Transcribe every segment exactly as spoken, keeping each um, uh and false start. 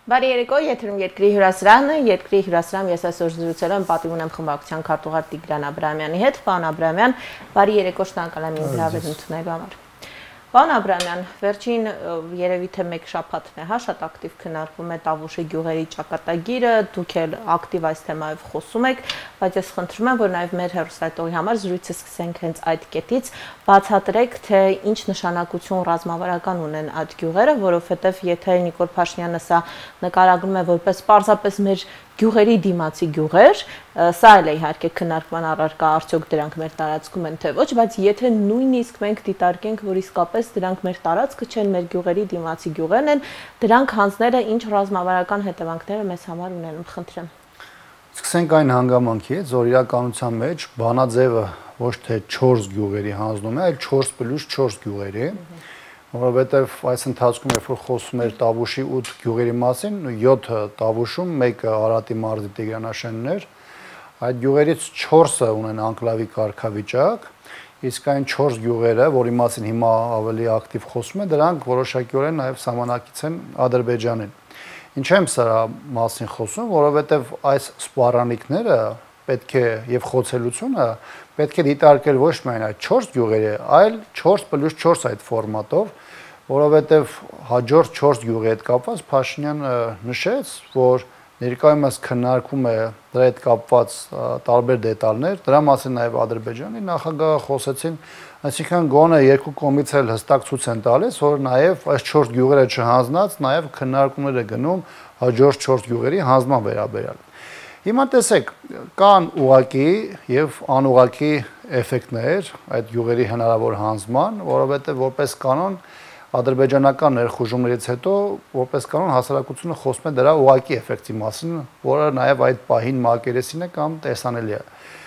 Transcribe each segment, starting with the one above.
Բարի երեկո, եթերում երկրի հյուրասրահն է, երկրի հյուրասրահում ես այսօր զրուցել եմ պատիվ ունեմ խմբակցության քարտուղար Տիգրան Աբրահամյանի հետ, պարոն Աբրահամյան, բարի երեկո, շնորհակալ եմ ինձ հրավեր ընդունելու համար։ Պարոն Աբրահամյան, վերջին երևի թե մեկ շաբաթն է, հա, շատ ակտիվ քննարկվում է Տավուշի գյուղերի ճակատագիրը, դուք էլ ակտիվ այս թեմայով խոսում եք, բայց ես խնդրում եմ, որ նաև մեր հեռուստատողի համար զրույցը սկսենք հենց այդ կետից, բացատրեք, թե ինչ նշանակություն ռազմավարական ունեն այդ գյուղերը, որովհետև եթե Նիկոլ Փաշինյանը սա նկարագրում է որպես պարզապես մեր գյուղերի դիմացի գյուղեր, սա էլ է իհարկե քննարկման առարկա, արդյոք դրանք մեր տարածքում են թե ոչ, բայց եթե նույնիսկ մենք դիտարկենք, որ իսկապես դրանք մեր տարածքը չեն, մեր գյուղերի դիմացի գյուղերն են, դրանք հանձները ինչ ռազմավարական հետևանքները մեզ համար ունենում, խնդրեմ։ Սկսենք այն հանգամանքից, որ իրականության մեջ բանաձևը ոչ թե չորս գյուղերի հանձնում է, այլ չորս պլյուս չորս գյուղերի, որովհետև այս ընթացքում երբ որ խոսում էր Տավուշի ութ գյուղերի մասին, յոթը Տավուշում, մեկը Արարատի մարզի Տիգրանաշենն էր, այդ գյուղերից չորսը ունեն անկլավի կարգավիճակ, իսկ այն չորս գյուղերը, որի մասին հիմա ավելի ակտիվ խոսում են, դրանք որոշակիորեն նաև սահմանակից են Ադրբեջանին։ Ինչ եմ սրա մասին խոսում, որովհետև այս սպառանիկները պետք է եւ խոցելությունը պետք է դիտարկել ոչ միայն այդ չորս գյուղերի, այլ չորս պլյուս չորս այդ ֆորմատով, որովհետև հաջորդ չորս գյուղի հետ կապված Փաշինյանը նշեց, որ ներկայումս քննարկում է դրա հետ կապված տարբեր դետալներ, դրա մասին նաև Ադրբեջանի նախագահը խոսեցին, այսինքն գոնե երկու կողմից էլ հստակ ցույց են տալիս, որ նաև այս չորս գյուղերը չհանձնած, նաև քննարկումներ է գնում հաջորդ չորս գյուղերի հանձնման վերաբերյալ։ Հիմա տեսեք, կան ուղղակի եւ անուղղակի էֆեկտներ այդ գյուղերի հնարավոր հանձնման, որովհետեւ որպես կանոն ադրբեջանական ներխուժումներից հետո որպես կանոն հասարակությունը խոսում է դրա ուղղակի էֆեկտի մասին, որը նաև այդ պահին մակերեսին է կամ տեսանելի է։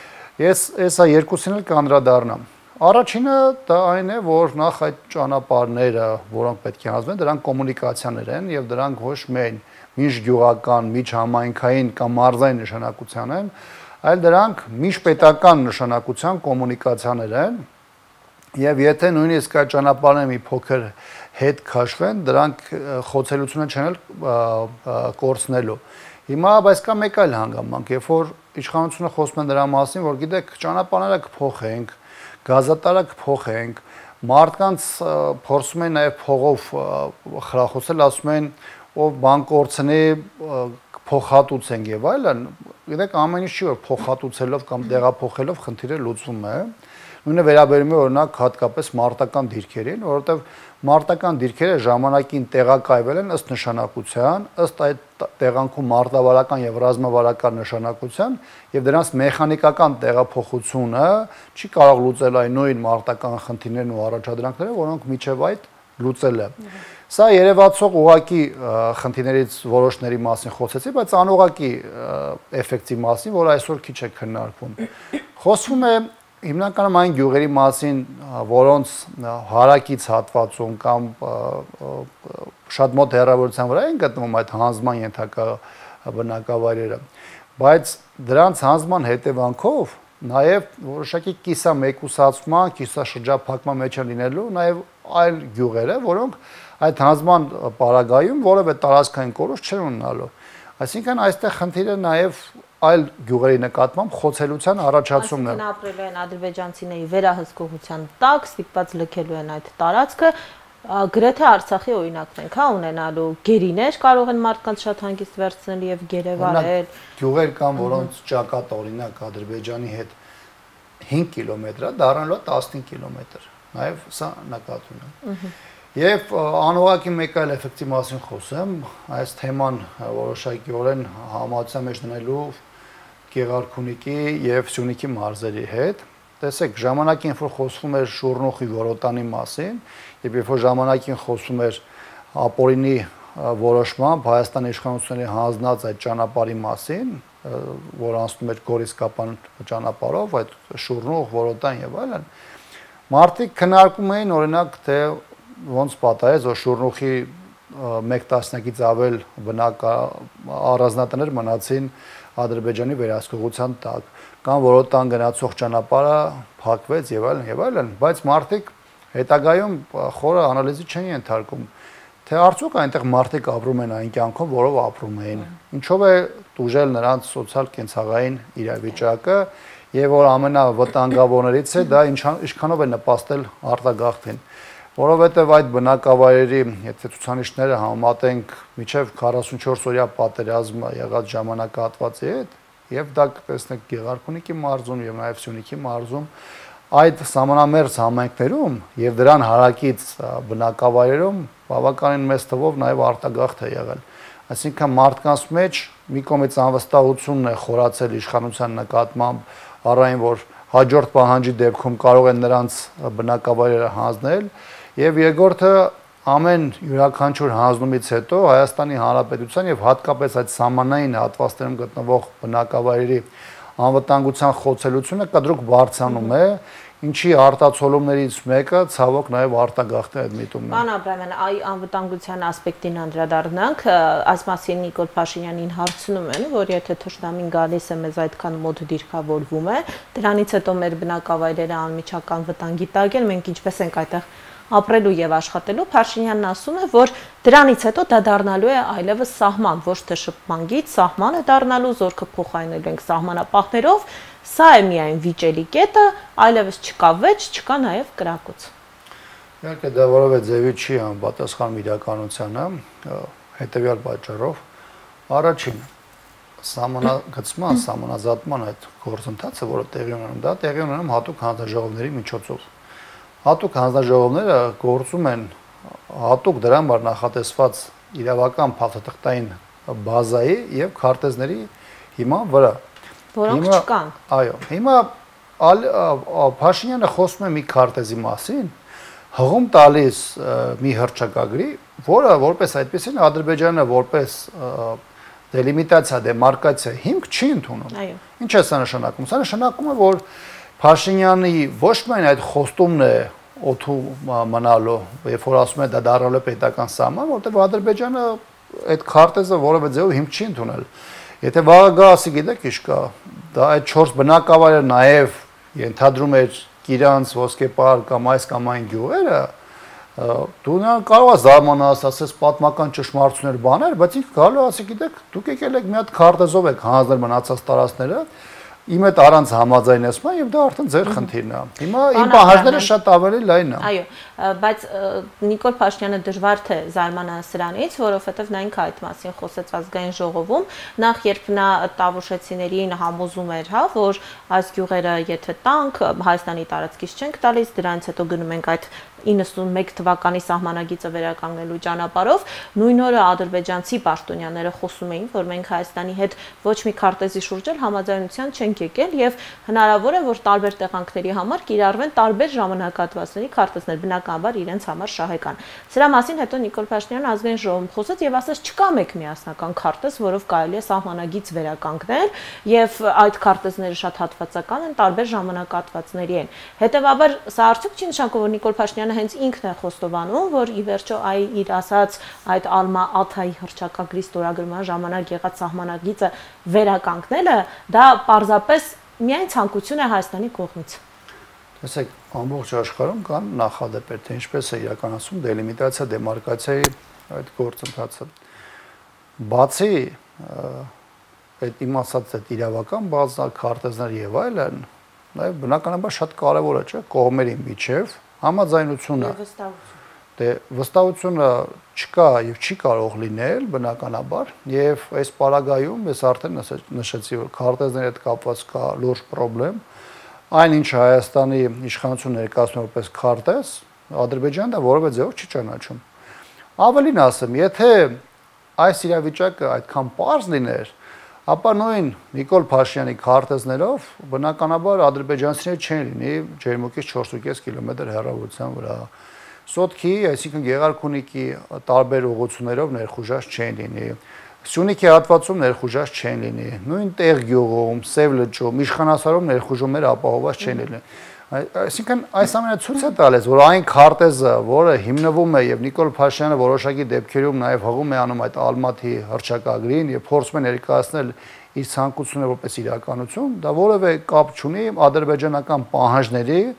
Ես հեսա երկուսին էլ կանդրադառնամ։ Առաջինը դա այն է, որ նախ այդ ճանապարհները, որոնք պետք է հանձնվեն, դրանք կոմունիկացիաներ են եւ դրանք ոչ միայն միջգյուղական, միջհամայնքային կամ մարզային նշանակության են, այլ դրանք միջպետական նշանակության կոմունիկացիաներ են։ Եվ եթե նույնիսկ այդ ճանապարհները մի փոքր հետ քաշվեն, դրանք խոցելությունը չեն էլ կորցնելու։ Հիմա բայց կա մեկ այլ հանգամանք, երբ որ իշխանությունը խոսում է դրա մասին, որ գիտեք, ճանապարհները կփոխենք, գազատարը կփոխենք, մարդկանց փորձում են նաև փողով խրախուսել, ասում են, ով բան կորցնի, փոխհատուցենք եւ այլն։ Գիտեք, ամեն ինչ չի որ փոխհատուցելով կամ տեղափոխելով խնդիրը լուծվում է։ Նույնը վերաբերում է օրինակ հատկապես մարտական դիրքերին, որովհետև մարտական դիրքերը ժամանակին տեղակայվել են ըստ նշանակության, ըստ այդ տեղանքում մարտավարական եւ ռազմավարական նշանակության, եւ դրանց մեխանիկական տեղափոխությունը չի կարող լուծել այն նույն մարտական խնդիրներն ու առաջադրանքները, որոնք միջև այդ լուծել է։ Սա երևացող ուղակի խնդիրներից որոշների մասին խոսեցի, բայց անուղակի էֆեկտի մասին, որ այսօր քիչ է քննարկվում։ Խոսվում է հիմնականում այն գյուղերի մասին, որոնց հարակից հատվածում կամ շատ մոտ հեռավորության վրա են գտնվում այդ հանձնման ենթակա բնակավայրերը, բայց դրանց հանձնման հետևանքով նաև որոշակի կիսամեկուսացման, կիսաշրջափակման մեջ են լինելու նաև այլ գյուղերը, որոնք այդ հանձնման պարագայում որևէ տարածքային կորուստ չեն ունենալու։ Այսինքն այստեղ խնդիրը նաև այլ գյուղերի նկատմամբ խոցելիության առաջացումն է։ Այսինքն ապրելու են ադրբեջանցիների վերահսկողության տակ, ստիպված լքելու են այդ տարածքը, գրեթե Արցախի օրինակն ենք, հա, ունենալու գերիներ կարող են մարդկանց շատ հանգիստ վերցնել եւ գերեվարել։ Գյուղեր կան, որոնց ճակատ օրինակ Ադրբեջանի հետ հինգ կիլոմետր է, դառնալու է տասնհինգ կիլոմետր։ Նաեւ սա նկատվում է։ Եվ անուղղակի մեկ այլ էֆեկտի մասին խոսեմ, այս թեման որոշակիորեն համացան մեջ դնելու Գեղարքունիքի եւ Սյունիքի մարզերի հետ։ Տեսեք, ժամանակին երբ որ խոսվում էր Շուռնուխի Որոտանի մասին, եւ երբ որ ժամանակին խոսում էր ապօրինի որոշմամբ Հայաստանի իշխանությունների հանձնած այդ ճանապարհի մասին, որ անցնում էր Գորիսկապան ճանապարհով, այդ Շուռնուխ, Որոտան եւ այլն, մարդիկ քննարկում էին օրինակ թե ոնց պատահեց, որ Շուռնուխի մեկ տասնյակից ավել բնակ առանձնատներ մնացին Ադրբեջանի վերահսկողության տակ, կամ Որոտան գնացող ճանապարհը փակվեց եւ այլն եւ այլն, բայց մարդիկ հետագայում խորը անալիզի չեն ենթարկում, թե արդյոք այնտեղ մարդիկ ապրում են այն կյանքով, որով ապրում էին։ Ինչով է դուժել նրանց սոցիալ-կենցաղային իրավիճակը եւ որ ամենավտանգավորներից է դա ինչքանով է նպաստել արտագաղթին։ Որովհետեւ այդ բնակավայրերի, եթե ցուցանիշները համատենք միջև քառասունչորս օրյա պատերազմը եղած ժամանակահատվածի հետ, եւ դա կտեսնեք Գեղարքունիքի մարզում եւ նաեւ Սյունիքի մարզում, այդ սահմանամերձ համայնքներում եւ դրան հարակից բնակավայրերում բավականին մեծ թվով նաեւ արտագաղթ է եղել։ Այսինքն մարդկանց մեջ մի կողմից անվստահությունն է խորացել իշխանության նկատմամբ, առայն որ հաջորդ պահանջի դեպքում կարող են նրանց բնակավայրերը հանձնել, եւ երկրորդը ամեն յուրաքանչյուր հանձնումից հետո Հայաստանի Հանրապետության եւ հատկապես այդ սահմանային հատվածներում գտնվող բնակավայրերի անվտանգության խոցելությունը կտրուկ բարձրանում է, ինչի արտացոլումներից մեկը ցավոք նաև արտագաղթի այդ միտումն է։ Պարոն Աբրամյան, այ անվտանգության ասպեկտին անդրադառնանք, այս մասին Նիկոլ Փաշինյանին հարցնում են, որ եթե թշնամին գալիս է մեզ այդքան մոտ դիրքավորվում է, դրանից հետո մեր բնակավայրերը անմիջական վտանգի տակ են, մենք ինչպես ենք այդտեղ ապրելու եւ աշխատելու, Փաշինյանն ասում է, որ դրանից հետո դա դառնալու է այլևս սահման, ոչ թե շփման գիծ, սահման է դառնալու, զորքը փոխարինել ենք սահմանապահներով, սա է միայն վիճելի կետը, այլևս չկա վեճ, չկա նաեւ կրակոց։ Իհարկե դա որևէ ձևի չի համապատասխանում իրականությանը, հետեւյալ պատճառով, առաջին սահմանագծման, սահմանազատման այդ գործընթացը, որը տեղի ունենում, դա տեղի ունենում հատուկ հանձնաժողովների միջոցով։ Հատուկ հանձնաժողովները գործում են հատուկ դրան բար նախատեսված իրավական փաստաթղթային բազայի եւ քարտեզների հիման վրա, որոնք չկան։ Այո, հիմա Փաշինյանը խոսում է մի քարտեզի մասին, հղում տալիս մի հռչակագրի, որը որպես այդպեսին Ադրբեջանը որպես դելիմիտացիա, դեմարկացիա հիմք չի ընդունում։ Այո։ Ինչ է սա նշանակում։ Սա նշանակում է, որ Փաշինյանի ոչ միայն այդ խոստումն է օթու մնալու, երբ որ ասում է դա դառնալու է պետական սահման, որտեղ Ադրբեջանը այդ քարտեզը որևէ ձևով հիմք չի ընդունել։ Եթե վաղը գա, ասի գիտեք ինչ կա, դա այդ չորս բնակավայրը նաև ենթադրում էր Կիրանց, Ոսկեպար կամ այս կամ այն գյուղերը, դու նրան կարող ես զարմանալ, ասես պատմական ճշմարտություններ բաներ, բայց ինքը գալու ասի գիտեք, դուք եկել եք մի հատ քարտեզով եք հանձնել մնացած տարածքները, իմ հետ առանց համաձայնեցման եւ դա արդեն ձեր խնդիրն է։ Հիմա իմ պահանջները շատ ավելի լայն են։ Այո, բայց Նիկոլ Փաշինյանը դժվար թե զարմանա սրանից, որովհետեւ նա ինքը այդ մասին խոսեց ազգային ժողովում, նախ երբ նա Տավուշեցիներին համոզում էր, հա, որ այս գյուղերը եթե տանք, Հայաստանի տարածքից չենք տալիս, դրանից հետո գնում ենք այդ իննսունմեկ թվականի սահմանագիծը վերականգնելու ճանապարհով, նույն օրը ադրբեջանցի պաշտոնյաները խոսում էին, որ մենք Հայաստանի հետ ոչ մի քարտեզի շուրջ էլ համաձայնության չենք եկել եւ հնարավոր է, որ տարբեր տեղանքների համար կիրառվեն տարբեր ժամանակահատվածների քարտեզներ, բնականաբար իրենց համար շահեկան։ Սրա մասին հետո Նիկոլ Փաշինյանը ազգային ժողովում խոսեց եւ ասաց չկա մեկ միասնական քարտեզ, որով կարելի է սահմանագիծ վերականգնել եւ այդ քարտեզները շատ հատվածական են, տարբեր ժամանակահատվածների են։ Հետեւաբար սա արդյոք չի նշանակում, որ Նիկոլ Փաշինյանը հենց ինքն է խոստովանում, որ ի վերջո այ իր ասած այդ Ալմա-Աթայի հռչակագրի ստորագրման ժամանակ եղած սահմանագիծը վերականգնելը դա պարզապես միայն ցանկություն է Հայաստանի կողմից։ Տեսեք, ամբողջ աշխարհում կան նախադեպեր, թե ինչպես է իրականացում դելիմիտացիա, դեմարկացիայի այդ գործընթացը։ Բացի այդ իմ ասած այդ իրավական բազա քարտեզներ եւ այլն, նաեւ բնականաբար շատ կարեւոր է, չէ՞, կողմերի միջև համաձայնությունը։ Դե վստահությունը չկա եւ չի կարող լինել բնականաբար եւ այս պարագայում ես արդեն նշեցի, որ քարտեզների հետ կապված կա լուրջ խնդրեմ, այնինչ Հայաստանի իշխանությունը ներկայացնում որպես քարտեզ, Ադրբեջանը դա որևէ ձևով չի ճանաչում։ Ավելին ասեմ, եթե այս իրավիճակը այդքան պարզ լիներ, ապա նույն Նիկոլ Փաշինյանի քարտեզներով բնականաբար ադրբեջանցիները չեն լինի ջերմուկից չորս կիլոմետր հեռավորության վրա։ Սոտքի, այսինքն Գեղարքունիքի տարբեր ուղղություններով ներխուժած չեն լինի։ Սյունիքի հատվածում ներխուժած չեն լինի։ Նույն տեղ գյուղում, Սև լճում, Իշխանասարում ներխուժումները ապահովված չեն լինի։ Այսինքն այս ամենը ցույց է տալիս, որ այն քարտեզը, որը հիմնվում է եւ Նիկոլ Փաշինյանը որոշակի դեպքերում նաեւ հղում է անում այդ Ալմաթի հռչակագրին եւ փորձում է ներկայացնել իր ցանկությունը որպես իրականություն, դա որևէ կապ չունի ադրբեջանական պահանջների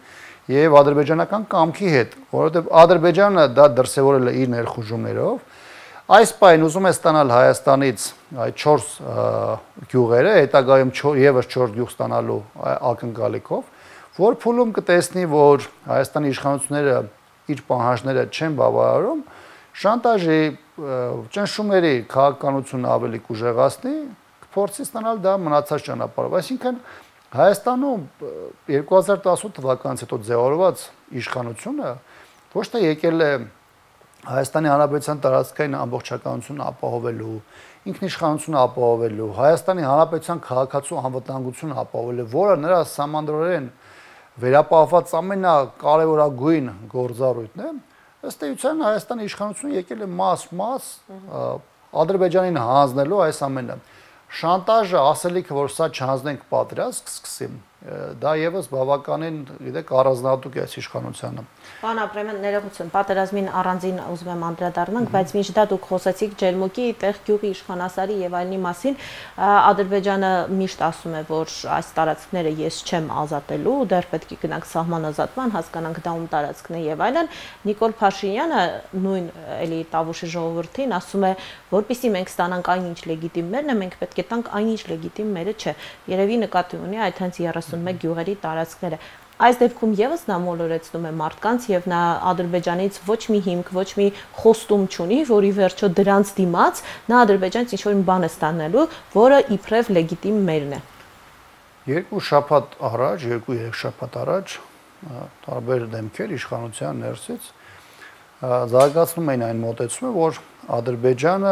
եւ ադրբեջանական կամքի հետ, որովհետեւ Ադրբեջանը դա դրսեւորել է իր ներխուժումներով։ Այս պայն ուզում է ստանալ Հայաստանից այդ չորս գյուղերը, հետագայում եւս չորս գյուղ ստանալու ակնկալիքով, որ փուլում կտեսնի, որ Հայաստանի իշխանությունները իր պահանջները չեն բավարարում, շանտաժի, ճնշումների քաղաքականությունը ավելի կուժեղացնի, կփորձի ստանալ դա մնացած ճանապարհով։ Այսինքն Հայաստանում երկու հազար տասութ թվականից հետո ձևավորված իշխանությունը ոչ թե եկել է Հայաստանի Հանրապետության տարածքային ամբողջականությունը ապահովելու, ինքնիշխանությունը ապահովելու, Հայաստանի Հանրապետության քաղաքացու անվտանգությունը ապահովելու, որը նրա սահմանադրորեն վերապահված ամենակարևորագույն գործառույթն է, ըստ էության Հայաստանի իշխանությունը եկել է մաս-մաս Ադրբեջանին հանձնելու այս ամենը։ Շանտաժը, ասելիքը, որ սա չհանձնենք պատրաստ կսկսի, դա եւս բավականին, գիտեք, առանձնահատուկ է այս իշխանությանը։ Պարոն Աբրահամյան, ներողություն, պատերազմին առանձին ուզում եմ անդրադառնանք, բայց մինչ դա դուք խոսեցիք Ջերմուկի, տեղ գյուղի իշխանասարի եւ այլնի մասին, Ադրբեջանը միշտ ասում է, որ այս տարածքները ես չեմ ազատելու, դեռ պետք է գնանք սահմանազատման, հասկանանք դա ում տարածքն է եւ այլն։ Նիկոլ Փաշինյանը նույն էլի Տավուշի ժողովրդին ասում է, որպեսզի մենք ստանանք այնինչ լեգիտիմ մերն է, մենք պետք է տանք այնինչ լեգիտիմ մերը չէ։ Երևի նկատի ունի այդ հենց երեսունմեկ գյուղերի տարածքները։ Այս դեպքում եւս նա մոլորեցնում է մարդկանց եւ նա Ադրբեջանից ոչ մի հիմք, ոչ մի խոստում չունի, որի վերջո դրանց դիմաց նա Ադրբեջանից ինչ-որ մի բան է ստանալու, որը իբրև լեգիտիմ մերն է։ Երկու շաբաթ առաջ, երկու-երեք շաբաթ առաջ տարբեր դեմքեր իշխանության ներսից զարգացնում էին այն մոտեցումը, որ Ադրբեջանը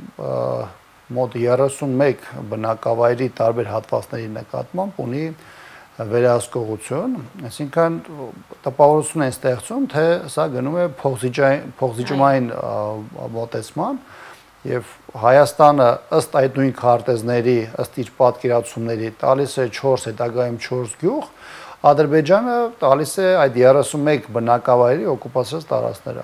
մոտ երեսունմեկ բնակավայրի տարբեր հատվածների նկատմամբ ունի վերահսկողություն, այսինքն տպավորություն են ստեղծում, թե սա գնում է փոխզիջումային մոտեցման եւ Հայաստանը ըստ այդ նույն քարտեզների, ըստ իր պատկերացումների տալիս է չորս, հետագայում չորս գյուղ, Ադրբեջանը տալիս է այդ երեսունմեկ բնակավայրի օկուպացիոն տարածքները։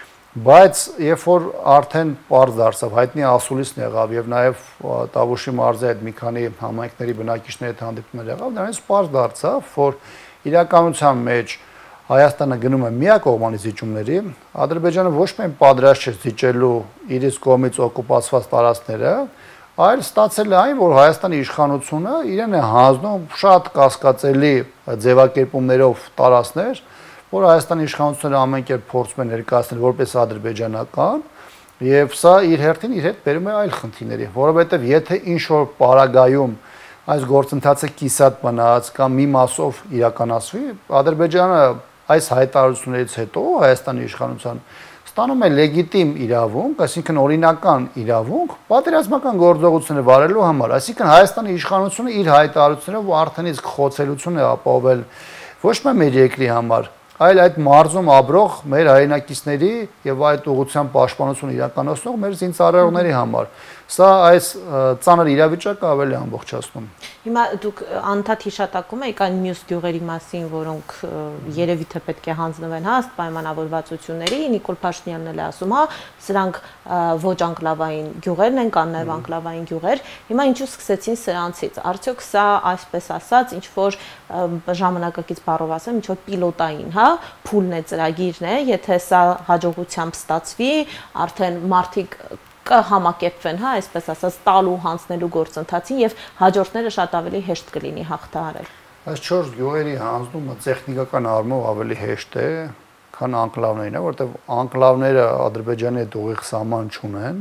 Բայց երբ որ արդեն պարզ դարձավ, հայտնի ասուլիսն եղավ եւ նաեւ Տավուշի մարզի այդ մի քանի համայնքների բնակիչների հետ հանդիպումներ եղավ, դրանից պարզ դարձավ, որ իրականության մեջ Հայաստանը գնում է միակողմանի զիջումների, Ադրբեջանը ոչ միայն պատրաստ չէ զիջելու իր իսկ կողմից օկուպացված տարածքները, այլ ստացել է այն, որ Հայաստանի իշխանությունը իրեն է հանձնում շատ կասկածելի ձևակերպումներով տարածքներ, որ Հայաստանի իշխանությունները ամեն կերպ փորձում են ներկայացնել որպես ադրբեջանական, եւ սա իր հերթին իր հետ բերում է այլ խնդիրների, որովհետեւ եթե ինչ որ պարագայում այս գործընթացը կիսատ մնաց կամ մի մասով իրականացվի, Ադրբեջանը այս հայտարարություններից հետո Հայաստանի իշխանության ստանում է լեգիտիմ իրավունք, այսինքն օրինական իրավունք պատերազմական գործողությունները վարելու համար, այսինքն Հայաստանի իշխանությունը իր հայտարարություններով արդեն իսկ խոցելություն է ապահովել ոչ միայն մեր երկրի համար, այլ այդ մարզում ապրող մեր հայրենակիցների եւ այդ ուղղությամբ պաշտպանություն իրականացնող մեր զինծառայողների համար։ Սա այս ծանր իրավիճակը ավելի ամբողջացնում։ Հիմա դուք անդադ հիշատակում եք այն մյուս գյուղերի մասին, որոնք երևի թե պետք է հանձնվեն, հա, ըստ պայմանավորվածությունների, Նիկոլ Փաշինյանն էլ է ասում, հա, սրանք ոչ անկլավային գյուղերն են, կան նաև անկլավային գյուղեր։ Հիմա ինչու սկսեցին սրանցից։ Արդյոք սա, այսպես ասած, ինչ որ ժամանակակից բառով ասեմ, ինչ որ պիլոտային, հա, փուլն է, ծրագիրն է, եթե սա հաջողությամբ ստացվի, արդեն մարդիկ կհամակերպվեն, հա, այսպես ասած, տալու հանձնելու գործընթացին եւ հաջորդները շատ ավելի հեշտ կլինի հաղթահարել։ Այս չորս գյուղերի հանձնումը տեխնիկական առումով ավելի հեշտ է, քան անկլավներն է, որտեղ անկլավները Ադրբեջանի հետ ուղիղ սահման չունեն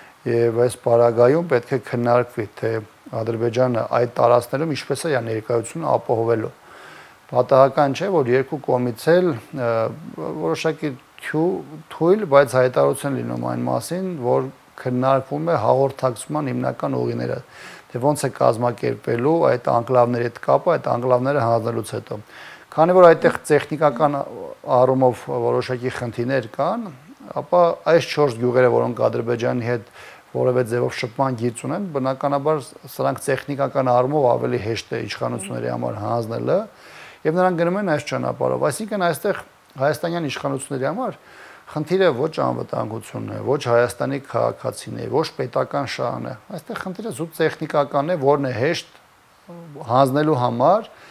եւ այս պարագայում պետք է քննարկվի, թե Ադրբեջանը այդ տարածքներում ինչպես է իր ներկայությունը ապահովելու։ Պատահական չէ, որ երկու կողմից էլ որոշակի թույլ, բայց հայտարարություն լինում այն մասին, որ քննարկվում է հաղորդակցման հիմնական ուղիները, թե ոնց է կազմակերպելու այդ անկլավների հետ կապը, այդ անկլավները հանձնելուց հետո։ Քանի որ այդտեղ տեխնիկական առումով որոշակի խնդիրներ կան, ապա այս չորս գյուղերը, որոնք Ադրբեջանի հետ որևէ ձևով շփման գիծ ունեն, բնականաբար սրանք տեխնիկական առումով ավելի հեշտ է իշխանությունների համար հանձնելը, եւ նրանք գնում են այս ճանապարհով։ Այսինքն այստեղ հայաստանյան իշխանությունների համար խնդիրը ոչ անվտանգությունն է, ոչ Հայաստանի քաղաքացին է, ոչ պետական շահն է։ Այստեղ խնդիրը զուտ տեխնիկականն է, որն է հեշտ հանձնելու համար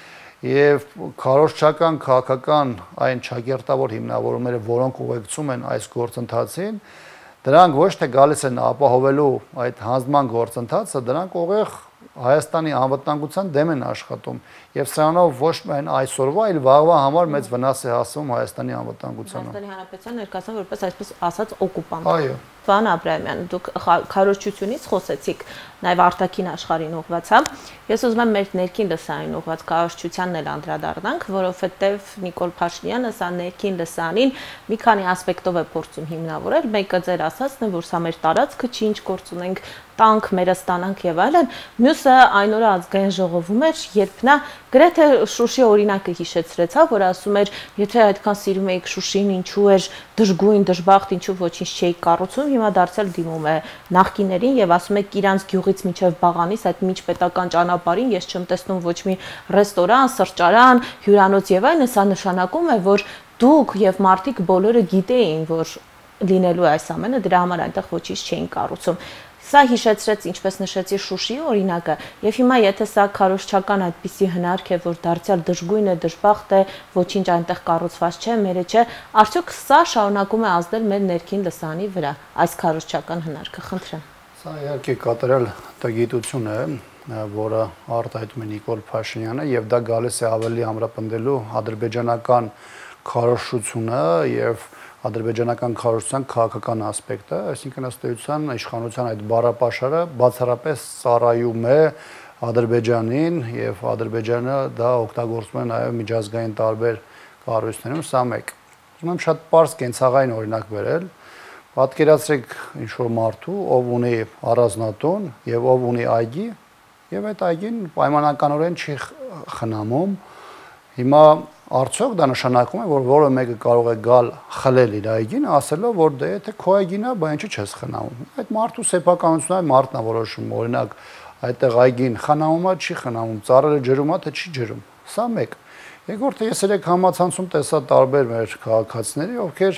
եւ քարոզչական քաղաքական այն ճակերտավոր հիմնավորումները, որոնք ուղեկցում են այս գործընթացին, դրանք ոչ թե գալիս են ապահովելու այդ հանձնման գործընթացը, դրանք ուղիղ Հայաստանի անվտանգության դեմ են աշխատում եւ սրանով ոչ միայն այսօրվա, այլ վաղվա համար մեծ վնաս է հասցվում Հայաստանի անվտանգությանը։ Հայաստանի Հանրապետության ներկայացան որպես այսպես ասած օկուպանտ։ Այո։ Վան Աբրահամյան, դուք քարոզչությունից խոսեցիք, նաև արտաքին աշխարհին ուղղվածա։ Ես ուզում եմ մեր ներքին լսանին ուղղված քարոզչությանն էլ անդրադառնանք, որովհետև Նիկոլ Փաշինյանը սա ներքին լսանին մի քանի ասպեկտով է փորձում հիմնավորել։ Մեկը ձեր ասածն է, որ սա մեր տարածքը չի, ինչ գործ ունենք, տանք մերը ստանանք եւ այլն։ Մյուսը այն օրը ազգային ժողովում էր, երբ նա գրեթե Շուշի օրինակը հիշեցրեցավ, որ ասում էր, եթե այդքան սիրում եք Շուշին, ինչու էր դժգույն, դժբախտ, ինչու ոչինչ չէի կառուցում, հիմա դարձել դիմում է նախկիներին եւ ասում է իրանց գյուղից միջև Բաղանիս այդ միջպետական ճանապարհին ես չեմ տեսնում ոչ մի ռեստորան, սրճարան, հյուրանոց եւ այլն, սա նշանակում է, որ դուք եւ մարդիկ բոլորը գիտեին, որ լինելու է այս ամենը, դրա համար այնտեղ ոչինչ չէին կառուցում։ Սա հիշեցրեց, ինչպես նշեցի, Շուշիի օրինակը, եւ հիմա եթե սա քարոզչական այդպիսի հնարք է, որ դարձյալ դժգույն է, դժբախտ է, ոչինչ այնտեղ կառուցված չէ, մերը չէ, արդյոք սա շարունակում է ազդել մեր ներքին լսանի վրա, այս քարոզչական հնարքը, խնդրեմ։ Սա իհարկե կատարել տգիտություն է, որը արտահայտում է Նիկոլ Փաշինյանը, եւ դա գալիս է ավելի ամրապնդելու ադրբեջանական քարոզչությունը եւ ադրբեջանական քարոզչության քաղաքական ասպեկտը, այսինքն ըստ էության իշխանության այդ բառապաշարը բացառապես ծառայում է Ադրբեջանին եւ Ադրբեջանը դա օգտագործում է նաեւ միջազգային տարբեր կառույցներում, սա մեկ։ Ուզում եմ շատ պարզ կենցաղային օրինակ բերել։ Պատկերացրեք ինչ-որ մարդու, ով ունի առանձնատուն եւ ով ունի այգի, եւ այդ այգին պայմանականորեն չի խնամում։ Հիմա արդյոք դա նշանակում է, որ որը մեկը կարող է գալ խլել իր այգին, ասելով, որ դե եթե քո այգին է, բա ինչի՞ չես խնամում։ Այդ մարդու սեփականությունն է, մարդն է որոշում, օրինակ, այդտեղ այգին խնամում է, չի խնամում, ծառերը ջրում է, թե չի ջրում։ Սա մեկ։ Երկրորդը ես երեք համացանցում տեսա տարբեր մեր քաղաքացիների, ովքեր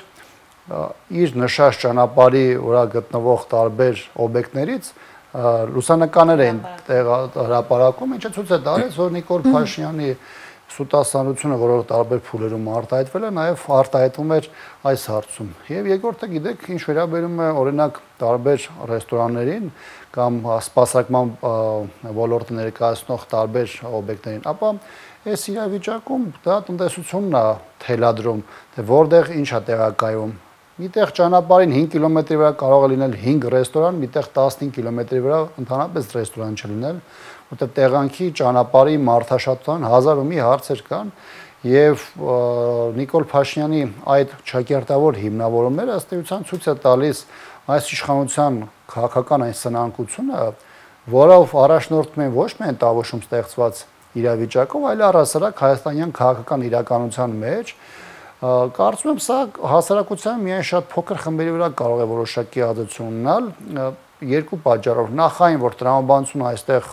իր նշած ճանապարհի վրա գտնվող տարբեր օբյեկտներից լուսանկարներ են հրապարակում, ինչը ցույց է տալիս, որ Նիկոլ Փաշինյանի սուտասանությունը, որը տարբեր փուլերում արտահայտվել է, նաև արտահայտվում էր այս հարցում։ Եվ երկրորդը, գիտեք, ինչ վերաբերում է օրինակ տարբեր ռեստորաններին կամ սպասարկման ոլորտը ներկայացնող տարբեր օբյեկտներին, ապա այս իրավիճակում դա տնտեսությունն է թելադրում, թե որտեղ ինչ է տեղակայվում։ Միտեղ ճանապարհին հինգ կիլոմետրի վրա կարող է լինել հինգ ռեստորան, միտեղ տասնհինգ կիլոմետրի վրա ընդհանրապես ռեստորան չլինել, որտեղ տեղանքի ճանապարհի մարդաշատության հազար ու մի հարցեր կան եւ Նիկոլ Փաշինյանի այդ ճակերտավոր հիմնավորումները ըստ էության ցույց է տալիս այս իշխանության քաղաքական այն սնանկությունը, որով առաջնորդում են ոչ միայն Տավուշում ստեղծված իրավիճակով, այլ առհասարակ հայաստանյան քաղաքական իրականության մեջ կարծում եմ սա հասարակության միայն շատ փոքր խմբերի վրա կարող է որոշակի ազդեցություն ունենալ երկու պատճառով։ Նախ այն, որ տրամաբանությունը այստեղ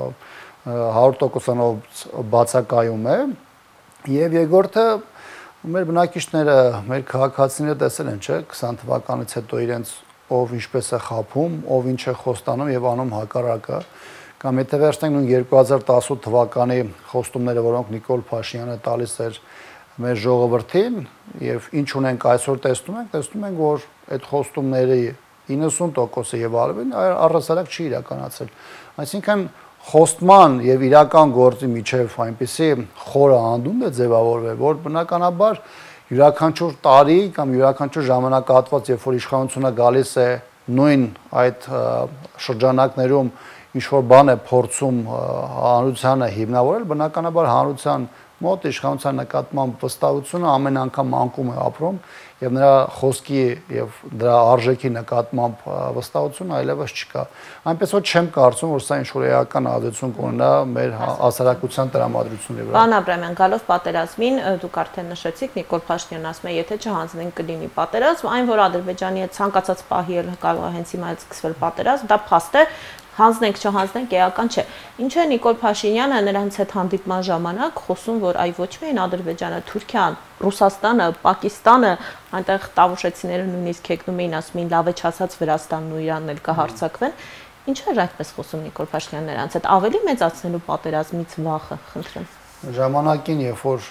հարյուր տոկոսանոց բացակայում է, եւ երկրորդը մեր բնակիչները, մեր քաղաքացիները տեսել են, չէ, քսան թվականից հետո իրենց ով ինչպես է խափում, ով ինչ է խոստանում եւ անում հակառակը, կամ եթե վերցնենք նույն երկու հազար տասութ թվականի խոստումները, որոնք Նիկոլ Փաշինյանը տալիս էր մեր ժողովրդին եւ ինչ ունենք այսօր տեսնում ենք, տեսնում ենք, որ այդ խոստումների իննսուն տոկոսը եւ արվին առհասարակ չի իրականացել։ Այսինքն խոստման եւ իրական գործի միջև այնպիսի խորը անդունդ է ձևավորվել, որ բնականաբար յուրաքանչյուր տարի կամ յուրաքանչյուր ժամանակահատված, երբ որ իշխանությունը գալիս է նույն այդ շրջանակներում ինչ որ բան է փորձում հանրությանը հիմնավորել, բնականաբար հանրության մոտ իշխանության նկատմամբ վստահությունը ամեն անգամ անկում է ապրում եւ նրա խոսքի եւ դրա արժեքի նկատմամբ վստահությունը այլևս չկա։ Այնպես որ չեմ կարծում, որ սա ինչ-որ էական ազդեցություն կունենա մեր հասարակության տրամադրությունների վրա։ Պարոն Աբրահամյան, գալով պատերազմին, դուք արդեն նշեցիք, Նիկոլ Փաշինյանն ասում է, եթե չհանձնենք կլինի պատերազմ, այն որ Ադրբեջանի հետ ցանկացած պահի էլ կարող է հենց հիմա սկսվել պատերազմ, դա փաստ է, հանձնենք չհանձնենք էական չէ։ Ինչ է Նիկոլ Փաշինյանը նրանց հետ հանդիպման ժամանակ խոսում, որ այ ոչ միայն Ադրբեջանը, Թուրքիան, Ռուսաստանը, Պակիստանը, այնտեղ տավուշեցիները նույնիսկ եկնում էին ասում էին լավ է չասած Վրաստանն ու Իրանն էլ կհարձակվեն։ Ինչ էր այդպես խոսում Նիկոլ Փաշինյանը նրանց հետ, ավելի մեծացնելու պատերազմից վախը, խնդրեմ։ ժամանակին, երբ որ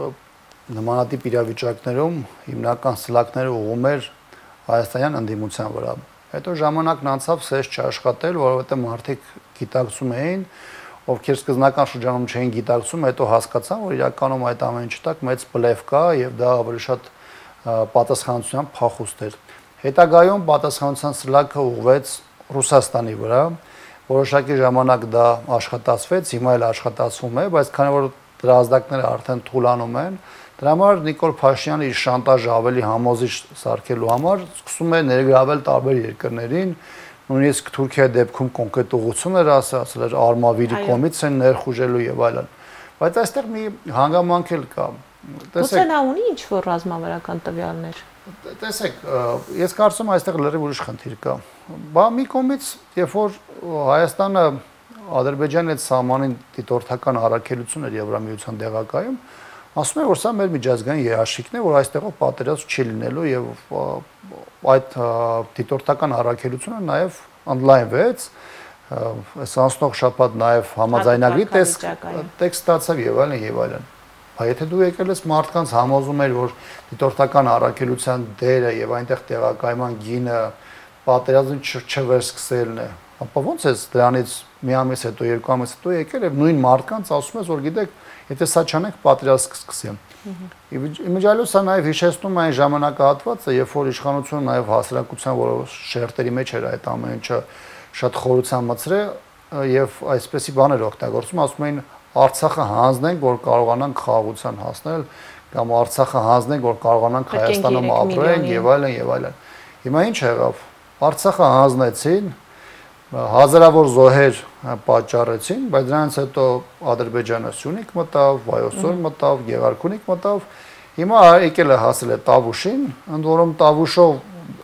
նմանատիպ իրավիճակներում հիմնական սլաքները ուղում էր հայաստանյան ընդդիմության վրա։ Հետո ժամանակն անցավ սես չաշխատել, որովհետև մարդիկ գիտակցում էին, ովքեր սկզբնական շրջանում չէին գիտակցում, հետո հասկացան, որ իրականում այդ ամեն ինչի տակ մեծ բլեֆ կա եւ դա ավելի շատ պատասխանատվության փախուստ էր։ Հետագայում պատասխանատվության սլաքը ուղղվեց Ռուսաստանի վրա, որոշակի ժամանակ դա աշխատացվեց, հիմա էլ աշխատացվում է, բայց քանի որ դրա ազդակները արդեն թուլանում են, դրա համար Նիկոլ Փաշինյանը իր շանտաժը ավելի համոզիչ սարքելու համար սկսում է ներգրավել տարբեր երկրներին, նույնիսկ Թուրքիայի դեպքում կոնկրետ ուղղություն էր ասել, էր Արմավիրի կողմից են ներխուժելու եւ այլն։ Բայց այստեղ մի հանգամանք էլ կա։ Գուցե նա ունի ինչ-որ ռազմավարական տվյալներ։ Տեսեք, ես կարծում եմ այստեղ լրիվ ուրիշ խնդիր կա։ Բա մի կողմից, երբ որ Հայաստանը Ադրբեջանի հետ սահմանին դիտորդական առաքելություն էր Եվրամիության դեղակայում, ասում է, որ սա մեր միջազգային երաշխիքն է, որ այստեղով պատերազմ չի լինելու եւ այդ դիտորդական առաքելությունը նաեւ ընդլայնվեց, այս անցնող շաբաթ նաեւ համաձայնագրի տեքստ ստացավ եւ այլն եւ այլն։ Բայց եթե դու եկել ես մարդկանց համոզում էր, որ դիտորդական առաքելության դերը եւ այնտեղ տեղակայման գինը պատերազմ չվերսկսելն է, ապա ո՞նց է դրանից մի ամիս հետո, երկու ամիս հետո եկել եւ նույն մարդկանց ասում ես, որ գիտեք, եթե սա չանենք, պատերազմ կսկսեմ։ Իմիջիալոս սա նաեւ հիշեցնում այն ժամանակահատվածը, երբ որ իշխանությունը նաեւ հասարակության որոշ շերտերի մեջ էր այդ ամեն ինչը շատ խորության մցրել եւ այսպեսի բաներ օգտագործում, ասում էին Արցախը հանձնենք, որ կարողանանք խաղաղության հասնել, կամ Արցախը հանձնենք, որ կարողանանք Հայաստանում ապրել եւ այլն եւ այլն։ Հիմա ինչ եղավ։ Արցախը հանձնեցին, հազարավոր զոհեր պատճառեցին, բայց դրանից հետո Ադրբեջանը Սյունիք մտավ, Վայոց-Ձոր մտավ, Գեղարքունիք մտավ։ Հիմա եկել է հասել է Տավուշին, ընդ որում Տավուշով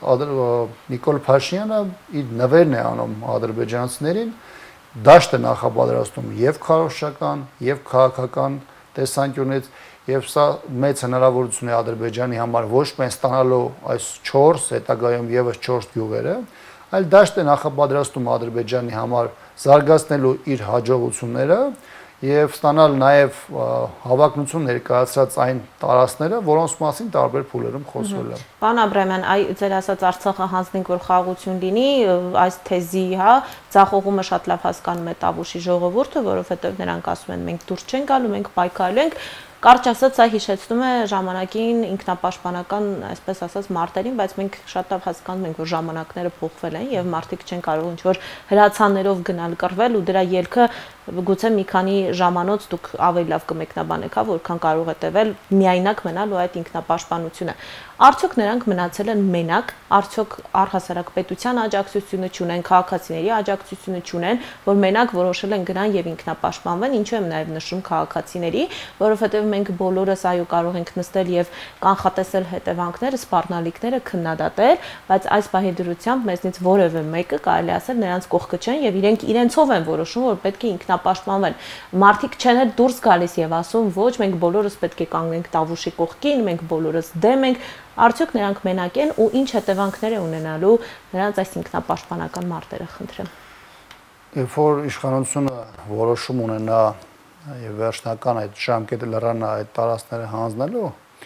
Նիկոլ Փաշինյանը իր նվերն է անում ադրբեջանցիներին, դաշտ է նախապատրաստում եւ քարոզչական, եւ քաղաքական տեսանկյունից, եւ սա մեծ հնարավորություն է Ադրբեջանի համար ոչ միայն ստանալու այս չորս, հետագայում եւս չորս գյուղերը, այլ դաշտ է նախապատրաստում Ադրբեջանի համար զարգացնելու իր հաջողությունները եւ ստանալ նաեւ հավակնություն ներկայացրած այն տարածքները, որոնց մասին տարբեր փուլերում խոսվել է։ Պարոն Աբրահամյան, այ ձեր ասած Արցախը հանձնենք, որ խաղաղություն լինի, այս թեզի, հա, ձախողումը շատ լավ հասկանում է Տավուշի ժողովուրդը, որովհետեւ նրանք ասում են մենք դուրս չենք գալու, մենք պայքարելու ենք։ Կարճ ասած, սա հիշեցնում է ժամանակին ինքնապաշտպանական, այսպես ասած, մարտերին, բայց մենք շատ լավ հասկանում ենք, որ ժամանակները փոխվել են եւ մարդիկ չեն կարող ինչ-որ հրացաններով գնալ կռվել ու դրա ելքը գուցե մի քանի ժամանոց դուք ավելի լավ կմեկնաբանեք, հա, որքան կարող է տևել միայնակ մնալ ու այդ ինքնապաշտպանությունը։ Արդյոք նրանք մնացել են մենակ, արդյոք առհասարակ պետության աջակցությունը չունեն, քաղաքացիների աջակցությունը չունեն, որ մենակ որոշել են գնան եւ ինքնապաշտպանվեն, ինչու եմ նաեւ նշում քաղաքացիների, որովհետեւ մենք բոլորս այո կարող ենք նստել եւ կանխատեսել հետևանքները, սպառնալիքները, քննադատել, բայց այս պահի դրությամբ մեզնից որևէ մեկը կարելի ասել նրանց կողքը չեն եւ իրենք իրենցով են որոշում, որ պետք է ինքնապաշտպանվեն։ Մարդիկ չեն էլ դուրս գալիս եւ ասում, ոչ, մենք բոլորս պետք է կանգնենք Տավուշի կողքին, մենք բոլորս դեմ ենք։ Արդյոք նրանք մենակ են ու ինչ հետևանքներ է ունենալու նրանց այս ինքնապաշտպանական մարտերը, խնդրեմ։ Երբ որ իշխանությունը որոշում ունենա եւ վերջնական այդ ժամկետը լրանա այդ տարածքները հանձնելու,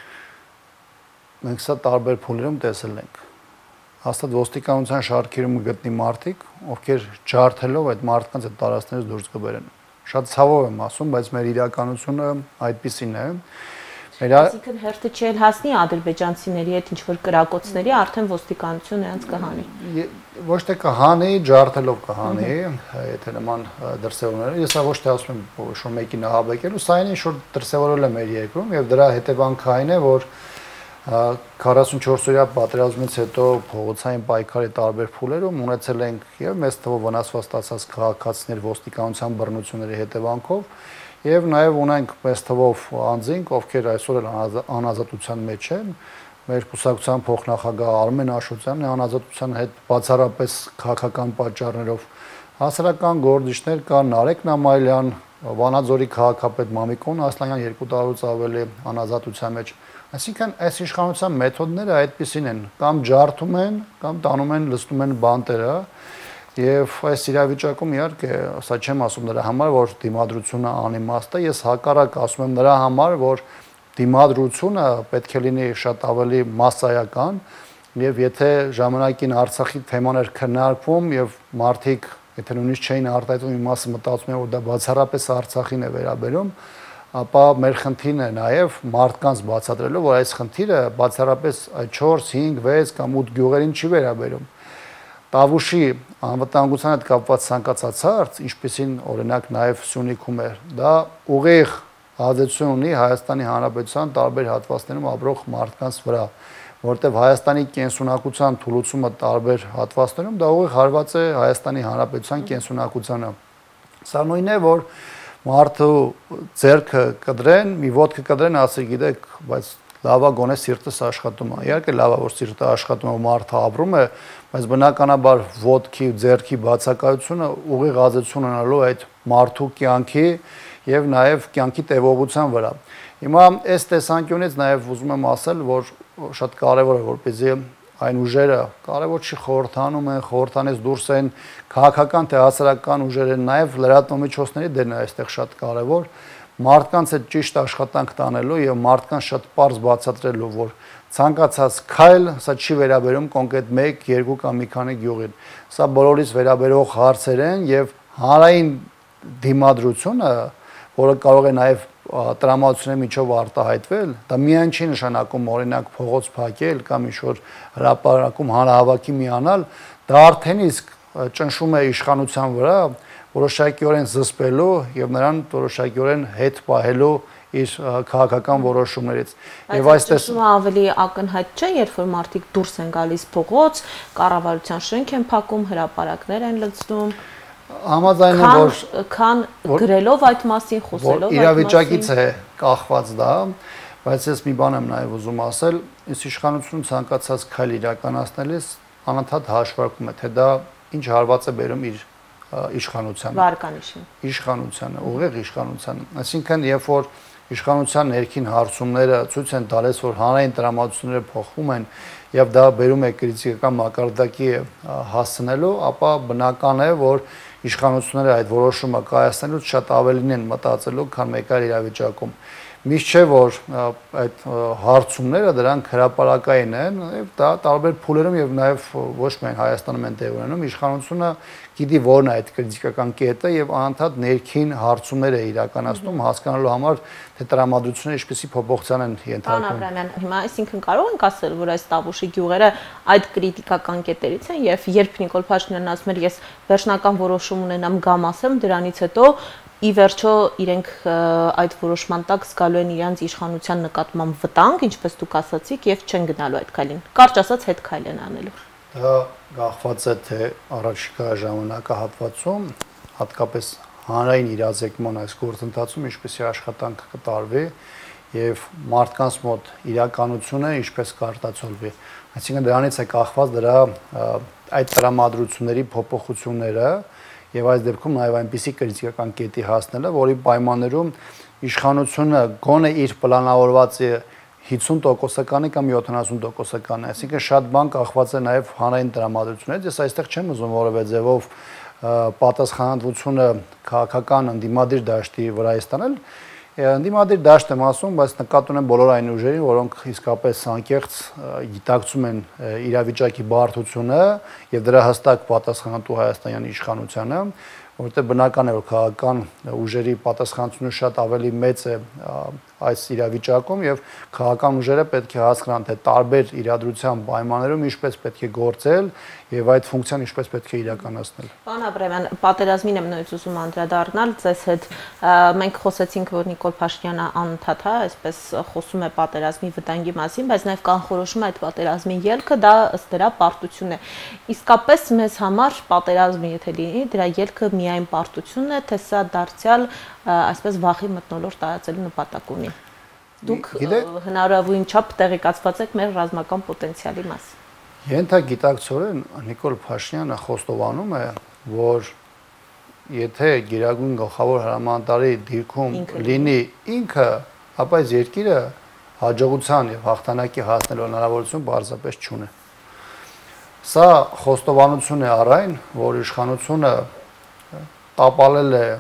մենք սա տարբեր փուլերում տեսել ենք։ Հաստատ ոստիկանության շարքերում գտնի մարդիկ, ովքեր ջարդելով այդ մարդկանց այդ տարածքներից դուրս կբերեն։ Շատ ցավով եմ ասում, բայց մեր իրականությունը այդպիսին է։ Այսինքն հերթը չել հասնի ադրբեջանցիների հետ ինչ-որ կրակոցների, արդեն ոստիկանություն նրանց կհանի։ Ոչ թե կհանի, ջարդելով կհանի, եթե նման դրսևորումներ։ Ես ոչ թե ասում եմ որ մեկի նահաբեկելու, սա այն ինչ-որ դրսևորել է մեր երկրում եւ դրա հետևանքը այն է, որ քառասունչորս օրյա պատերազմից հետո փողոցային պայքարի տարբեր փուլերում ունեցել ենք եւ մեծ թվով վնասված ստացած քաղաքացիներ ոստիկանության բռնությունների հետևանքով եւ նաեւ ունենք մեծ թվով անձինք, ովքեր այսօր էլ անազատության մեջ են։ Մեր կուսակցության փոխնախագահ Արմեն Աշոտյանն անազատության հետ բացառապես քաղաքական պատճառներով հասարակական գործիչներ կան, Նարեկ Նամայելյան, Վանաձորի քաղաքապետ Մամիկոն Ասլանյան երկու տարուց ավելի անազատության մեջ։ Այսինքն այս իշխանության մեթոդները այդպիսին են, կամ ջարդում են, կամ տանում են, լցնում են բանտերը, Եվ այս իրավիճակում իհարկե, սա չեմ ասում նրա համար, որ դիմադրությունը անիմաստ է, ես հակառակ ասում եմ նրա համար, որ դիմադրությունը պետք է լինի շատ ավելի massայական, եւ եթե ժամանակին Արցախի թեման էր քննարկվում եւ մարդիկ, եթե նույնիսկ չէին արտահայտում, իմասը մտածում են, որ դա բացառապես Արցախին է վերաբերում, ապա մեր խնդիրն է նաեւ մարդկանց բացատրելու, որ այս խնդիրը բացառապես չորս, հինգ, վեց կամ ութ գյուղերին չի վերաբերում։ Տավուշի անվտանգության հետ կապված ցանկացած հարց, ինչպեսին օրինակ նաև Սյունիքում էր, դա ուղիղ ազդեցություն ունի Հայաստանի Հանրապետության տարբեր հատվածներում ապրող մարդկանց վրա, որտեղ Հայաստանի կենսունակության թուլացումը տարբեր հատվածներում դա ուղիղ հարված է Հայաստանի Հանրապետության կենսունակությանը։ Սա նույնն է, որ մարդու ձեռքը կդրեն, մի ոտքը կդրեն, ասի գիտեք, բայց լավա գոնե սիրտս աշխատում է։ Իհարկե լավա որ սիրտը աշխատում է, մարդը ապրում է, բայց բնականաբար ոտքի ու ձեռքի բացակայությունը ուղիղ ազդեցություն ունենալու այդ մարդու կյանքի եւ նաեւ կյանքի տևողության վրա։ Հիմա այս տեսանկյունից նաեւ ուզում եմ ասել, որ շատ կարեւոր է, որպեսզի այն ուժերը կարևոր չի խորհրդանում են, խորհրդանից դուրս են քաղաքական թե հասարակական ուժերը, նաեւ լրատվամիջոցների դերն է այստեղ շատ կարևոր, մարդկանց այդ ճիշտ աշխատանք տանելու եւ մարդկանց շատ པարզ բացատրելու, որ ցանկացած քայլ, սա չի վերաբերում կոնկրետ մեկ, երկու կամ մի քանի գյուղին։ Սա բոլորիս վերաբերող հարցեր են եւ հանրային դիմադրությունը, որը կարող է նաեւ տրամադրությունների միջով արտահայտվել, դա միայն չի նշանակում օրինակ փողոց փակել կամ ինչ-որ հրապարակում հանրահավաքի միանալ, դա արդեն իսկ ճնշում է իշխանության վրա, որոշակիորեն զսպելու եւ նրան որոշակիորեն հետ պահելու իր քաղաքական որոշումներից։ Եվ այստեղ ավելի ակնհայտ չէ, երբ որ մարդիկ դուրս են գալիս փողոց, կառավարության շենք են փակում, հրապարակներ են լցնում։ Համաձայն եմ, որ քան գրելով այդ մասին, խոսելով այդ մասին։ Իրավիճակից է կախված դա, բայց ես մի բան եմ նաև ուզում ասել, այս իշխանությունը ցանկացած քայլ իրականացնելիս անընդհատ հաշվարկում է, թե դա ինչ հարված է բերում իր իշխանությանը։ Վարկանիշին։ Իշխանությանը, ուղիղ իշխանությանը։ Այսինքն, երբ որ իշխանության ներքին հարցումները ցույց են տալիս, որ հանրային տրամադրությունները փոխվում են եւ դա բերում է կրիտիկական մակարդակի հասցնելու, ապա բնական է, որ իշխանությունները այդ որոշումը կայացնելուց շատ ավելին են մտածելու, քան մեկ այլ իրավիճակում։ Միշտ չէ, որ այդ հարցումները դրանք հրապարակային են, եւ դա տարբեր փուլերում եւ նաեւ ոչ միայն Հայաստանում են տեղ ունենում, իշխանությունը գիտի որն է այդ կրիտիկական կետը եւ անընդհատ ներքին հարցումներ է իրականացնում հասկանալու համար, թե տրամադրությունները ինչպեսի փոփոխության են ենթարկվում։ Պարոն Աբրամյան, հիմա այսինքն կարող ենք ասել, որ այս Տավուշի գյուղերը այդ կրիտիկական կետերից են եւ երբ Նիկոլ Փաշինյանն ասում էր ես վերջնական որոշում ունենամ գամ ասեմ, դրանից հետո ի վերջո իրենք այդ որոշման տակ զգալու են իրանց իշխանության նկատմամբ վտանգ, ինչպես դուք ասացիք, եւ չեն գնալու այդ քայլին։ Կարճ ասած, հետ քայլ են անելու։ Դա գաղված է թե առաջիկա ժամանակահատվածում, հատկապես հանրային իրազեկման այս գործընթացում ինչպեսի աշխատանք կտարվի եւ մարդկանց մոտ իրականությունը ինչպես կարտացոլվի։ Այսինքն դրանից է կախված դրա այդ տրամադրությունների փոփոխությունները եւ այս դեպքում նաեւ այնպիսի կրիտիկական կետի հասնելը, որի պայմաններում իշխանությունը գոնե իր պլանավորված է հիսուն տոկոսականի կամ յոթանասուն տոկոսականի, այսինքն շատ բան կախված է նաեւ հանրային տրամադրություններից։ Ես այստեղ չեմ ուզում որևէ ձևով պատասխանատվությունը քաղաքական ընդդիմադիր դաշտի վրա ստանել։ Ընդդիմադիր դաշտ եմ ասում, բայց նկատի ունեմ բոլոր այն ուժերին, որոնք իսկապես անկեղծ գիտակցում են իրավիճակի բարդությունը եւ դրա հստակ պատասխանատու Հայաստանյան իշխանությանը, որտեղ բնական է, որ քաղաքական ուժերի պատասխանատվությունը շատ ավելի մեծ է այս իրավիճակում եւ քաղաքական ուժերը պետք է հասկանան, թե տարբեր իրադրության պայմաններում ինչպես պետք է գործել եւ այդ ֆունկցիան ինչպես պետք է իրականացնել։ Պարոն Աբրամյան, պատերազմին եմ նույնիսկ ուզում անդրադառնալ, ձեզ հետ մենք խոսեցինք, որ Նիկոլ Փաշինյանը անընդհատ է, այսպես խոսում է պատերազմի վտանգի մասին, բայց նաեւ կանխորոշում է այդ պատերազմի ելքը, դա ըստ դրա պարտություն է։ Իսկապես մեզ համար պատերազմը եթե լինի, դրա ելքը միայն պարտությունն է, թե սա դարձյալ այսպես վախի մթնոլորտ տարածելու նպատակ ունի։ Դուք հնարավորին չափ տեղեկացված եք մեր ռազմական պոտենցիալի մասին։ Ենթագիտակցորեն Նիկոլ Փաշինյանը խոստովանում է, որ եթե գերագույն գլխավոր հրամանատարի դիրքում լինի ինքը, ապա այս երկիրը հաջողության եւ հաղթանակի հասնելու հնարավորություն բարձրապես չունի։ Սա խոստովանություն է առայն, որ իշխանությունը տապալել է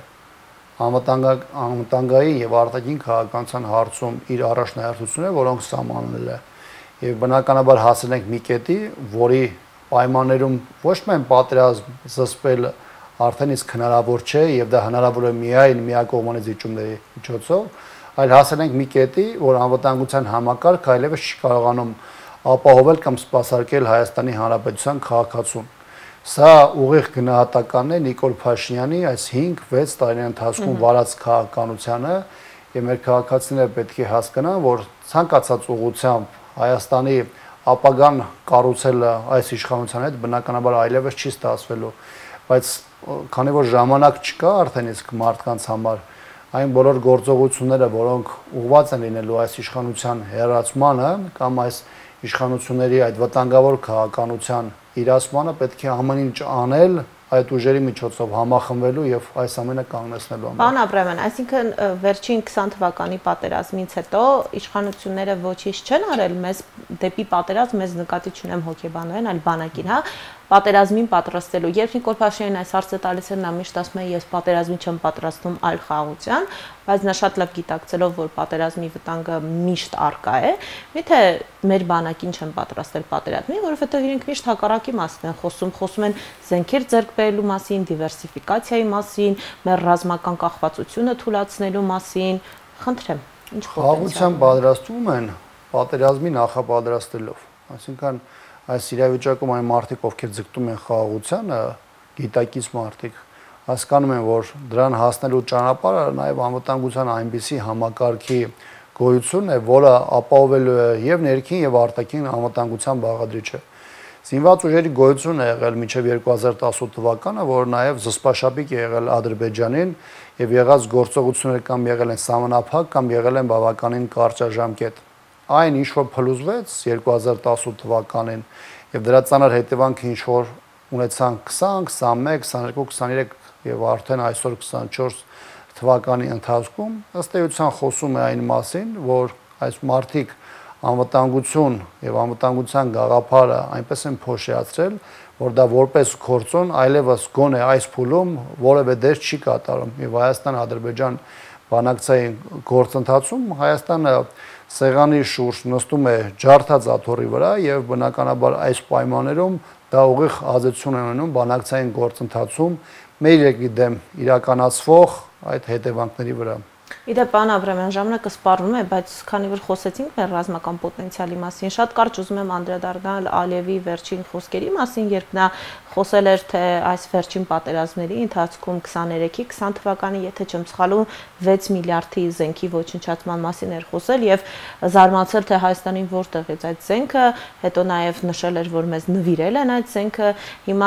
անվտանգային եւ արտաքին քաղաքականության հարցում իր առաջնահերթությունները, որոնք սահմանել է։ Եվ բնականաբար հասել ենք մի կետի, որի պայմաններում ոչ միայն պատերազմ զսպել արդեն իսկ հնարավոր չէ եւ դա հնարավոր է միայն միակողմանի զիջումների միջոցով, այլ հասել ենք մի կետի, որ անվտանգության համակարգը այլևս չի կարողանում ապահովել կամ սպասարկել Հայաստանի Հանրապետության քաղաքացուն։ Սա ուղիղ գնահատական է Նիկոլ Փաշինյանի այս հինգ-վեց տարիների ընթացքում վարած քաղաքականությանը եւ մեր քաղաքացիները պետք է հասկանան, որ ցանկացած ուղղությամբ Հայաստանի ապագան կառուցելը այս իշխանության հետ բնականաբար այլևս չի ստացվելու, բայց քանի որ ժամանակ չկա արդեն իսկ մարդկանց համար, այն բոլոր գործողությունները, որոնք ուղղված են լինելու այս իշխանության հեռացմանը կամ այս իշխանությունների այդ վտանգավոր քաղաքականության իրացմանը, պետք է ամեն ինչ անել այդ ուժերի միջոցով համախմբվելու եւ այս ամենը կանգնեցնելու համար։ Պարոն Աբրահամյան, այսինքն վերջին քսան թվականի պատերազմից հետո իշխանությունները ոչինչ չեն արել մեզ դեպի պատերազմ, մեզ նկատի չունեմ հոգեբանորեն, այլ բանակին, հա, պատերազմին պատրաստելու։ Երբ Նիկոլ Փաշինյանն այս հարցը տալիս էր, նա միշտ ասում է, ես պատերազմին չեմ պատրաստվում, այլ խաղաղության, բայց նա շատ լավ գիտակցելով, որ պատերազմի վտանգը միշտ առկա է, միթե մեր բանակին չեն պատրաստել պատերազմին, որովհետև իրենք միշտ հակառակի մասին են խոսում, խոսում են զենքեր ձեռք բերելու մասին, դիվերսիֆիկացիայի մասին, մեր ռազմական կախվածությունը թույլատնելու մասին։ Խնդրեմ, ինչ խաղաղության պատրաստում են պատերազմի նախապատրաստելով, այսինքն այս իրավիճակում այն մարդիկ, ովքեր ձգտում են խաղաղությանը, գիտակից մարդիկ, հասկանում են, որ դրան հասնելու ճանապարհը նաև անվտանգության այնպիսի համակարգի գոյությունն է, որը ապահովելու է եւ ներքին եւ արտաքին անվտանգության բաղադրիչը։ Զինված ուժերի գոյությունն է եղել մինչև երկու հազար տասութ թվականը, որ նաև զսպաշապիկ է եղել Ադրբեջանին եւ եղած գործողությունները կամ եղել են սահմանափակ կամ եղել են բավականին կարճաժամկետ։ Այն ինչ որ փլուզվեց երկու հազար տասութ թվականին եւ դրա ծանր հետևանքը ինչ որ ունեցան քսան, քսանմեկ, քսաներկու, քսաներեք եւ արդեն այսօր քսանչորս թվականի ընթացքում ըստ էության խոսում է այն մասին, որ այս մարդիկ անվտանգություն եւ անվտանգության գաղափարը այնպես են փոշիացրել, որ դա որպես գործոն այլևս գոնե այս փուլում որևէ դեր չի կատարում եւ Հայաստան-Ադրբեջան բանակցային գործընթացում Հայաստանը սեղանի շուրջ նստում է ջարդած աթոռի վրա եւ բնականաբար այս պայմաններում դա ուղիղ ազդեցություն է ունենում բանակցային գործընթացում մեր երկրի դեմ իրականացվող այդ հետևանքների վրա։ Իդեպ, պարոն Աբրահամյան, ժամանակը սպառնում է, բայց քանի որ խոսեցինք մեր ռազմական պոտենցիալի մասին, շատ կարճ ուզում եմ անդրադառնալ Ալիևի վերջին խոսքերի մասին, երբ նա խոսել էր, թե այս վերջին պատերազմների ընթացքում քսաներեքի քսան թվականի, եթե չեմ սխալվում, վեց միլիարդի զենքի ոչնչացման մասին էր խոսել եւ զարմացել, թե Հայաստանին որտեղից այդ զենքը, հետո նաեւ նշել էր, որ մեզ նվիրել են այդ զենքը, հիմա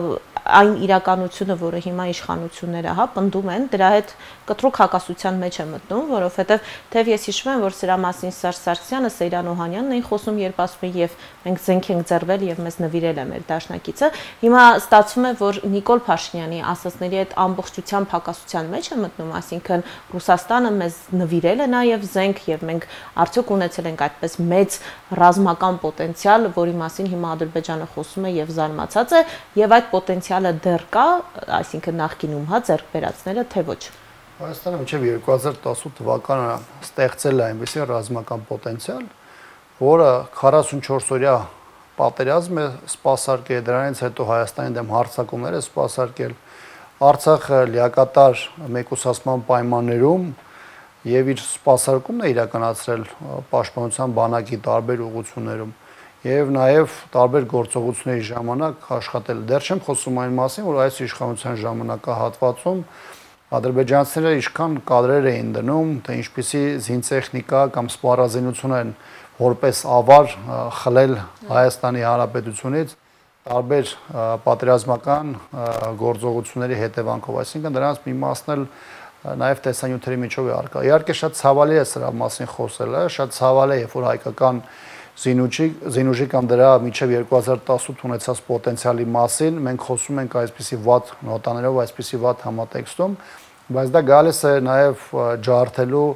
այն իրականությունը, որը հիմա իշխանությունները հա պնդում են, դրա հետ կտրուկ հակասության մեջ է մտնում, որովհետև թեև ես հիշում եմ, որ սրա մասին Սերժ Սարգսյանը, Սեյրան Օհանյանն էին խոսում, երբ ասում են եւ մենք զենք ենք ձեռվել եւ մեզ նվիրել է մեր դաշնակիցը, հիմա ստացվում է, որ Նիկոլ Փաշինյանի ասածների այդ ամբողջությամբ հակասության մեջ է մտնում, այսինքն Ռուսաստանը մեզ նվիրել է նաեւ զենք եւ մենք արդյոք ունեցել ենք այդպես մեծ ռազմական պոտենցիալ, որի մասին հիմա Ադրբեջանը խոսում է եւ զարմացած է եւ այդ պոտենցիալը դեռ կա, այսինքն նախկինում հա ձեռք բերածները թե ոչ։ Հայաստանը մինչև երկու հազար տասութ թվականը ստեղծել է այնպիսի ռազմական պոտենցիալ, որը քառասունչորս օրյա պատերազմ է սպասարկել, դրանից հետո Հայաստանի դեմ հարձակումներ է սպասարկել, Արցախը լիակատար մեկուսացման պայմաններում եւ իր սպասարկումն է իրականացրել պաշտպանության բանակի տարբեր ուղղություններում եւ նաեւ տարբեր գործողությունների ժամանակ աշխատել։ Դեռ չեմ խոսում այն մասին, որ այս իշխանության ժամանակահատվածում ադրբեջանցիները ինչքան կադրեր էին դնում, թե ինչպիսի զինտեխնիկա կամ սպառազինություն են որպես ավար խլել Հայաստանի Հանրապետությունից տարբեր պատերազմական գործողությունների հետևանքով, այսինքն դրանց մի մասն էլ նաև տեսանյութերի միջով է արկա։ Իհարկե շատ ցավալի է սրա մասին խոսելը, շատ ցավալի է, երբ որ հայկական զինուժի զինուժի կամ դրա մինչև երկու հազար տասութ ունեցած պոտենցիալի մասին մենք խոսում ենք այսպիսի վատ նոտաներով, այսպիսի վատ համատեքստում, բայց դա գալիս է նաև ջարդելու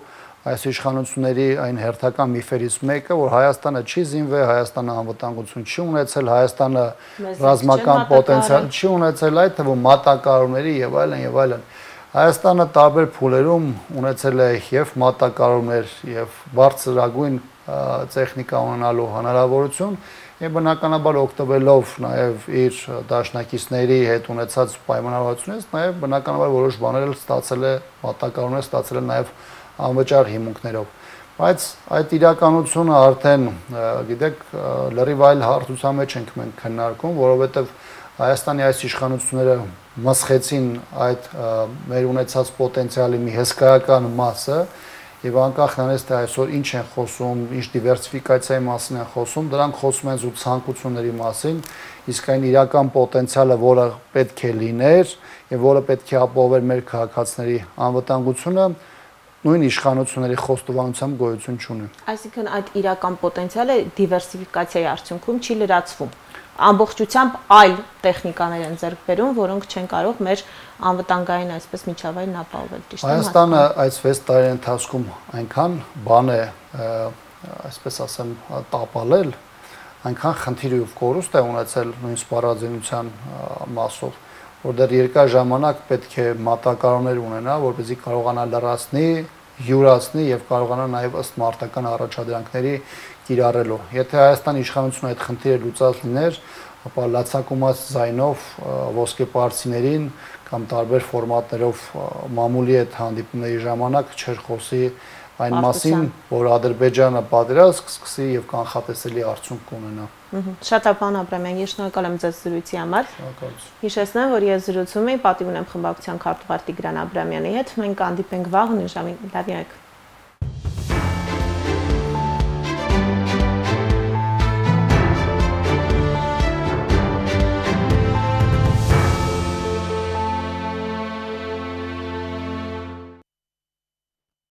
այս իշխանությունների այն հերթական միֆերից մեկը, որ Հայաստանը չի զինվել, Հայաստանը անվտանգություն չի ունեցել, Հայաստանը ռազմական պոտենցիալ չի ունեցել, այդ թվում մատակարարումների եւ այլն եւ այլն։ Հայաստանը տարբեր փուլերում ունեցել է եւ մատակարարումներ եւ բարձրագույն տեխնիկա ունենալու հնարավորություն եւ բնականաբար օգտվելով նաեւ իր դաշնակիցների հետ ունեցած պայմանավորվածությունից նաեւ բնականաբար որոշ բաներ էլ ստացել է մատակարարումներ ստացել է նաեւ անվճար հիմունքներով, բայց այդ իրականությունը արդեն գիտեք լրիվ այլ հարթության մեջ ենք մենք քննարկում, որովհետև Հայաստանի այս իշխանությունները մսխեցին այդ մեր ունեցած պոտենցիալի մի հսկայական մասը եւ անկախ նրանից թե այսօր ինչ են խոսում, ինչ դիվերսիֆիկացիայի մասին են խոսում, դրանք խոսում են զուտ ցանկությունների մասին, իսկ այն իրական պոտենցիալը, որը պետք է լիներ եւ որը պետք է ապահովեր մեր քաղաքացիների անվտանգությունը նույն իշխանությունների խոստովանությամբ գոյություն չունի։ Այսինքն այդ իրական պոտենցիալը դիվերսիֆիկացիայի արդյունքում չի լրացվում։ Ամբողջությամբ այլ տեխնիկաներ են ձեռք բերում, որոնք չեն կարող մեր անվտանգային այսպես միջավայրն ապահովել, ճիշտ է՞։ Հայաստանը այս վեց տարի ընթացքում այնքան բան է, այսպես ասեմ, տապալել, այնքան խնդիր ու կորուստ է ունեցել նույն սպառազինության մասով, որ դեռ երկար ժամանակ պետք է մատակարարումներ ունենա, որպեսզի կարողանա լրացնի, յուրացնի եւ կարողանա նաեւ ըստ մարտական առաջադրանքների կիրառելու։ Եթե Հայաստանի իշխանությունը այդ խնդիրը լուծած լիներ, ապա լացակումած ձայնով ոսկեպարծիներին կամ տարբեր ֆորմատներով մամուլի հետ հանդիպումների ժամանակ չէր խոսի այն մասին, որ Ադրբեջանը պատերազմ կսկսի եւ կանխատեսելի արդյունք կունենա։ Շատ ապան Աբրամյան, ես շնորհակալ եմ ձեզ զրույցի համար։ Հիշեցնեմ, որ ես զրուցում էի պատիվ ունեմ խմբակցության քարտուղար Տիգրան Աբրամյանի հետ։ Մենք կհանդիպենք վաղ նույն ժամին։ Լավ եղեք։